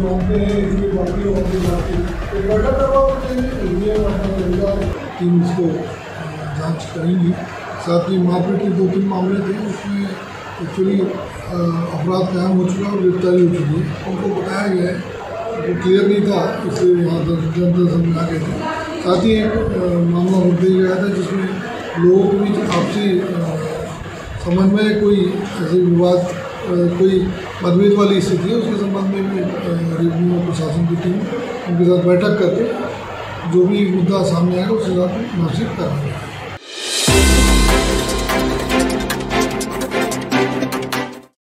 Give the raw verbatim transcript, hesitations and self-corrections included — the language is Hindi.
मानते हैं इसमें बाकी और भी बाकी तो बैठा करवा टीम इसको जांच करेंगी। साथ ही मारपीट के दो तीन मामले थे, उसमें एक्चुअली अपराध कायम हो चुका है और गिरफ्तारी हो चुकी है। उनको बताया गया है, वो क्लियर नहीं था इसलिए वहाँ दर्शन में आ गए थे। साथ ही एक मामला उठ दिया गया था जिसमें लोगों के बीच आपसी समन्वय कोई ऐसे विवाद कोई मतभेद वाली स्थिति है, उसके संबंध में भी रेवेन्यू प्रशासन की टीम उनके साथ बैठक करके जो भी मुद्दा सामने आएगा उसके साथ बातचीत कर रही है।